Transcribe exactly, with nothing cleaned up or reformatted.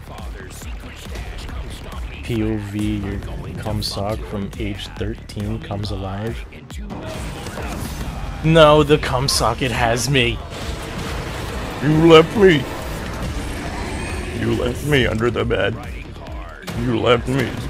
P O V, your cum sock from age thirteen comes alive. No, the cum socket has me. You left me. You left me under the bed. You left me.